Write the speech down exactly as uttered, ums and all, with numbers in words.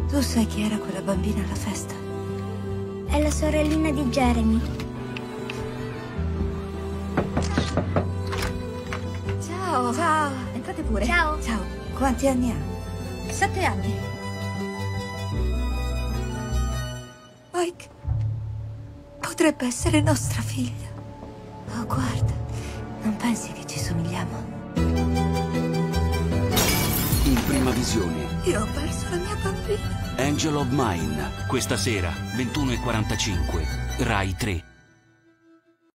Tu sai chi era quella bambina alla festa? È la sorellina di Jeremy. Ciao. Ciao. Entrate pure. Ciao. Ciao. Quanti anni ha? Sette anni. Mike, potrebbe essere nostra figlia. Oh, guarda, non pensi che ci somigliamo? In prima visione, Io ho perso la mia bambina. Angel of Mine. Questa sera, ventuno e quarantacinque, Rai tre.